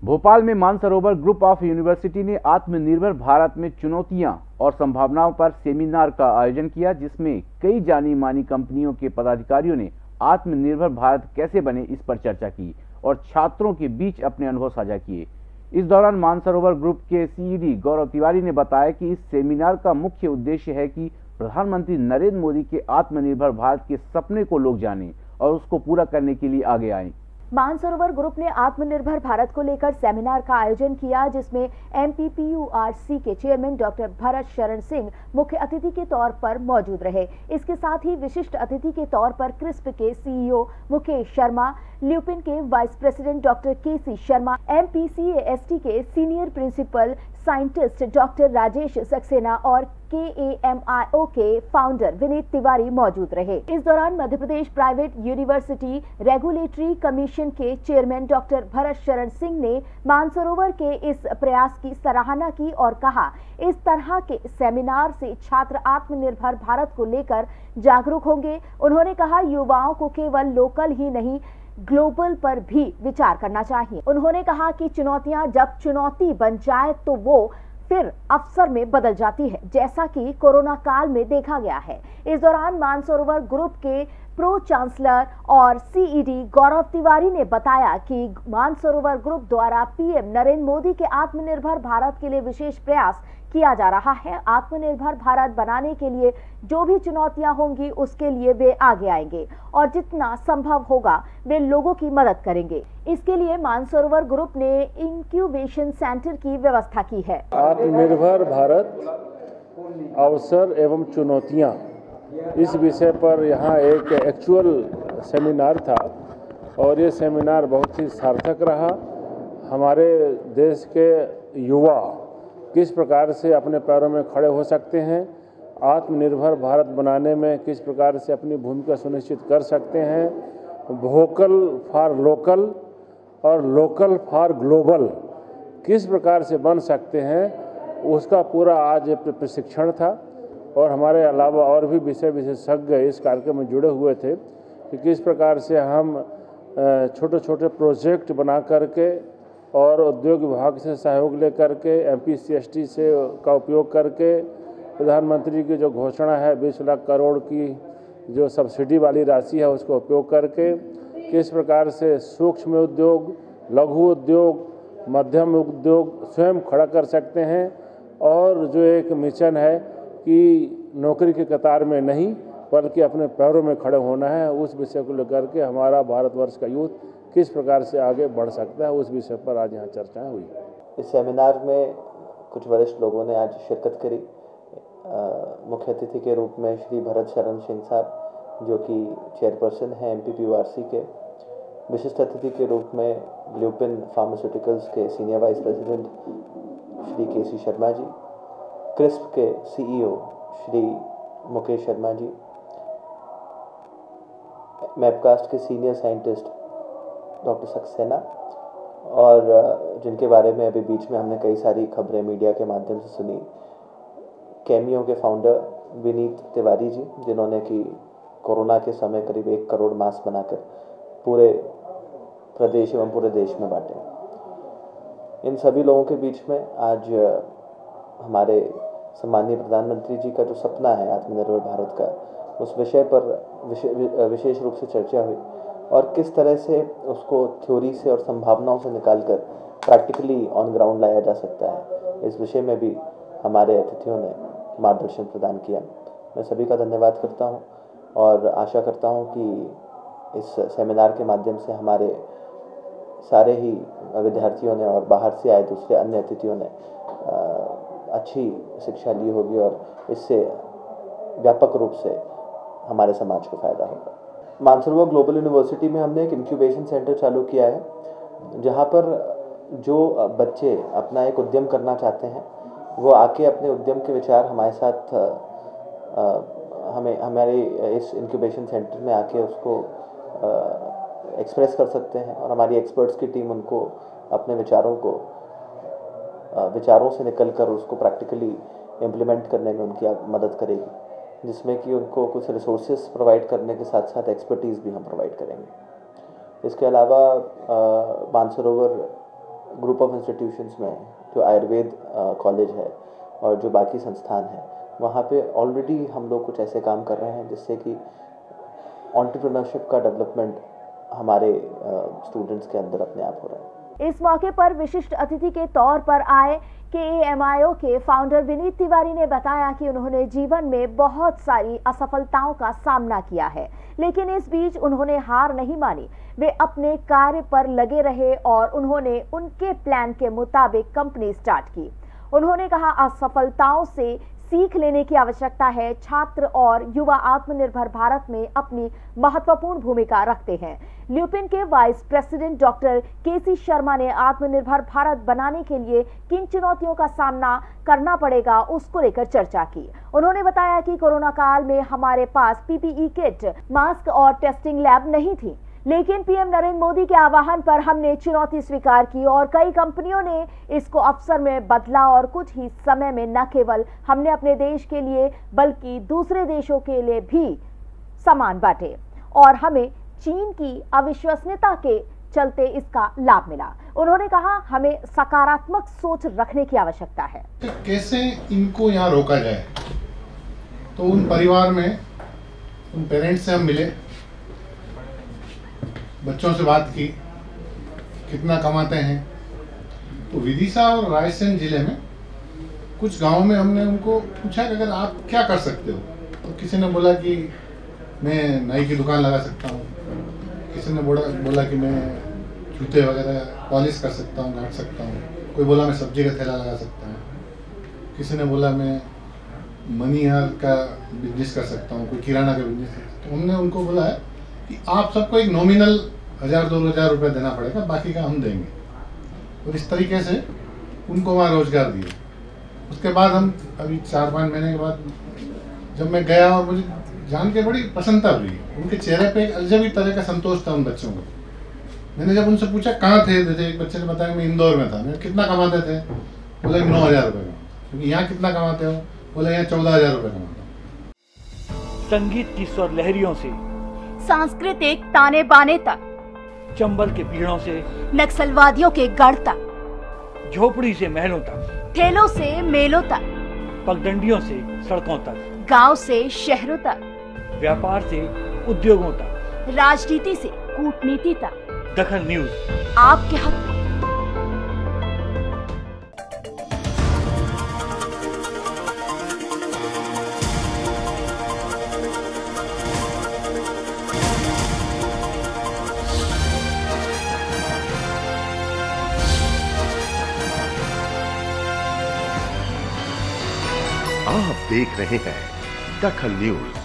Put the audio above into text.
भोपाल में Mansarovar group of university ने आत्मनिर्भर भारत में चुनौतियां और संभावनाओं पर सेमिनार का आयोजन किया, जिसमें कई जानी मानी कंपनियों के पदाधिकारियों ने आत्मनिर्भर भारत कैसे बने इस पर चर्चा की और छात्रों के बीच अपने अनुभव साझा किए। इस दौरान मानसरोवर ग्रुप के सीईडी गौरव तिवारी ने बताया कि इस सेमिनार का मुख्य उद्देश्य है कि प्रधानमंत्री नरेंद्र मोदी के आत्मनिर्भर भारत के सपने को लोग जानें और उसको पूरा करने के लिए आगे आएं। मानसरोवर ग्रुप ने आत्मनिर्भर भारत को लेकर सेमिनार का आयोजन किया, जिसमें MPPURC के चेयरमैन डॉक्टर भरत शरण सिंह मुख्य अतिथि के तौर पर मौजूद रहे। इसके साथ ही विशिष्ट अतिथि के तौर पर क्रिस्प के CEO मुकेश शर्मा, ल्यूपिन के vice president doctor KC Sharma, MPCAST के senior principal scientist doctor Rajesh Saxena और KAMIO के फाउंडर विनीत तिवारी मौजूद रहे। इस दौरान Madhya Pradesh private university regulatory commission के चेयरमैन डॉक्टर भरत शरण सिंह ने मानसरोवर के इस प्रयास की सराहना की और कहा, इस तरह के सेमिनार से छात्र आत्मनिर्भर भारत को लेकर जागरूक होंगे। उन्होंने कहा, युवाओं को केवल लोकल ही नहीं ग्लोबल पर भी विचार करना चाहिए। उन्होंने कहा कि चुनौतियां जब चुनौती बन जाए तो वो फिर अवसर में बदल जाती है, जैसा कि कोरोना काल में देखा गया है। इस दौरान मानसरोवर ग्रुप के प्रो चांसलर और सीईडी गौरव तिवारी ने बताया कि मानसरोवर ग्रुप द्वारा PM नरेंद्र मोदी के आत्मनिर्भर भारत के लिए विशेष प्रयास किया जा रहा है। आत्मनिर्भर भारत बनाने के लिए जो भी चुनौतियां होंगी उसके लिए वे आगे आएंगे और जितना संभव होगा वे लोगों की मदद करेंगे। इसके लिए मानसरोवर ग्रुप ने इंक्यूबेशन सेंटर की व्यवस्था की है। आत्मनिर्भर भारत अवसर एवं चुनौतियां, इस विषय पर यहाँ एक एक्चुअल सेमिनार था और ये सेमिनार बहुत ही सार्थक रहा। हमारे देश के युवा किस प्रकार से अपने पैरों में खड़े हो सकते हैं, आत्मनिर्भर भारत बनाने में किस प्रकार से अपनी भूमिका सुनिश्चित कर सकते हैं, वोकल फॉर लोकल और लोकल फॉर ग्लोबल किस प्रकार से बन सकते हैं, उसका पूरा आज प्रशिक्षण था। और हमारे अलावा और भी विषय विशेषज्ञ इस कार्यक्रम में जुड़े हुए थे कि किस प्रकार से हम छोटे छोटे प्रोजेक्ट बना करके और उद्योग विभाग से सहयोग लेकर के MPCAST से का उपयोग करके प्रधानमंत्री की जो घोषणा है 20 लाख करोड़ की जो सब्सिडी वाली राशि है उसका उपयोग करके किस प्रकार से सूक्ष्म उद्योग, लघु उद्योग, मध्यम उद्योग स्वयं खड़ा कर सकते हैं। और जो एक मिशन है कि नौकरी की कतार में नहीं बल्कि अपने पैरों में खड़े होना है, उस विषय को लेकर के हमारा भारतवर्ष का यूथ किस प्रकार से आगे बढ़ सकता है, उस विषय पर आज यहाँ चर्चाएं हुई। इस सेमिनार में कुछ वरिष्ठ लोगों ने आज शिरकत करी। मुख्य अतिथि के रूप में श्री भरत शरण सिंह साहब जो कि चेयरपर्सन हैं MPPURC के, विशिष्ट अतिथि के रूप में ल्यूपिन फार्मास्यूटिकल्स के senior vice president Shri KC Sharma ji, CRISP के CEO श्री मुकेश शर्मा जी, मैपकास्ट के सीनियर साइंटिस्ट डॉक्टर सक्सेना और जिनके बारे में अभी बीच में हमने कई सारी खबरें मीडिया के माध्यम से सुनी, कैमियो के फाउंडर विनीत तिवारी जी, जिन्होंने कि कोरोना के समय करीब 1 करोड़ मास्क बनाकर पूरे प्रदेश एवं पूरे देश में बांटे। इन सभी लोगों के बीच में आज हमारे सम्माननीय प्रधानमंत्री जी का जो सपना है आत्मनिर्भर भारत का, उस विषय पर विशेष रूप से चर्चा हुई और किस तरह से उसको थ्योरी से और संभावनाओं से निकालकर प्रैक्टिकली ऑन ग्राउंड लाया जा सकता है, इस विषय में भी हमारे अतिथियों ने मार्गदर्शन प्रदान किया। मैं सभी का धन्यवाद करता हूं और आशा करता हूं कि इस सेमिनार के माध्यम से हमारे सारे ही विद्यार्थियों ने और बाहर से आए दूसरे अन्य अतिथियों ने अच्छी शिक्षा ली होगी और इससे व्यापक रूप से हमारे समाज को फायदा होगा। मानसरोवर ग्लोबल यूनिवर्सिटी में हमने एक इंक्यूबेशन सेंटर चालू किया है, जहां पर जो बच्चे अपना एक उद्यम करना चाहते हैं वो आके अपने उद्यम के विचार हमारे साथ हमारे इस इंक्यूबेशन सेंटर में आके उसको एक्सप्रेस कर सकते हैं और हमारी एक्सपर्ट्स की टीम उनको अपने विचारों से निकलकर उसको प्रैक्टिकली इम्प्लीमेंट करने में उनकी मदद करेगी, जिसमें कि उनको कुछ रिसोर्सेज प्रोवाइड करने के साथ साथ एक्सपर्टीज़ भी हम प्रोवाइड करेंगे। इसके अलावा मानसरोवर ग्रुप ऑफ इंस्टीट्यूशंस में जो आयुर्वेद कॉलेज है और जो बाकी संस्थान है, वहाँ पे ऑलरेडी हम लोग कुछ ऐसे काम कर रहे हैं जिससे कि एंटरप्रेन्योरशिप का डेवलपमेंट हमारे स्टूडेंट्स के अंदर अपने आप हो रहा है। इस मौके पर विशिष्ट अतिथि के तौर पर आए KAMIO के फाउंडर विनीत तिवारी ने बताया कि उन्होंने जीवन में बहुत सारी असफलताओं का सामना किया है, लेकिन इस बीच उन्होंने हार नहीं मानी। वे अपने कार्य पर लगे रहे और उन्होंने उनके प्लान के मुताबिक कंपनी स्टार्ट की। उन्होंने कहा, असफलताओं से सीख लेने की आवश्यकता है। छात्र और युवा आत्मनिर्भर भारत में अपनी महत्वपूर्ण भूमिका रखते हैं। ल्यूपिन के vice president doctor KC Sharma ने आत्मनिर्भर भारत बनाने के लिए किन चुनौतियों का सामना करना पड़ेगा उसको लेकर चर्चा की। उन्होंने बताया कि कोरोना काल में हमारे पास PPE किट, मास्क और टेस्टिंग लैब नहीं थी, लेकिन PM नरेंद्र मोदी के आह्वान पर हमने चुनौती स्वीकार की और कई कंपनियों ने इसको अवसर में बदला और कुछ ही समय में न केवल हमने अपने देश के लिए बल्कि दूसरे देशों के लिए भी सामान बांटे और हमें चीन की अविश्वसनीयता के चलते इसका लाभ मिला। उन्होंने कहा, हमें सकारात्मक सोच रखने की आवश्यकता है। कैसे इनको यहाँ रोका जाए, तो उन परिवार में उन पेरेंट्स से हम मिले, बच्चों से बात की, कितना कमाते हैं। तो विदिशा और रायसेन जिले में कुछ गांवों में हमने उनको पूछा कि अगर आप क्या कर सकते हो, तो किसी ने बोला कि मैं नाई की दुकान लगा सकता हूँ, किसी ने बोला कि मैं जूते वगैरह पॉलिश कर सकता हूँ, काट सकता हूँ, कोई बोला मैं सब्जी का ठेला लगा सकता हूँ, किसी ने बोला मैं मनी हार का बिजनेस कर सकता हूँ, कोई किराना का बिजनेस। तो हमने उनको बोला है कि आप सबको एक नॉमिनल 1000-2000 रुपये देना पड़ेगा, बाकी का हम देंगे। और इस तरीके से उनको वहाँ रोजगार दिए। उसके बाद हम अभी 4-5 महीने के बाद जब मैं गया और मुझे जान के बड़ी प्रसन्नता हुई, उनके चेहरे पे एक अजब ही तरह का संतोष था उन बच्चों को। मैंने जब उनसे पूछा कहाँ थे, एक बच्चे ने बताया मैं इंदौर में था। मैं कितना कमाते थे, बोले 9000 रुपये का। क्योंकि यहाँ कितना कमाते हो, बोले यहाँ 14000 रुपये कमाता हूँ। संगीत की स्वर लहरियों से सांस्कृतिक ताने बाने तक, चंबल के पीड़ों से नक्सलवादियों के गढ़ तक, झोपड़ी से महलों तक, ठेलों से मेलों तक, पगडंडियों से सड़कों तक, गांव से शहरों तक, व्यापार से उद्योगों तक, राजनीति से कूटनीति तक, दखल न्यूज आपके हक में। आप देख रहे हैं दखल न्यूज।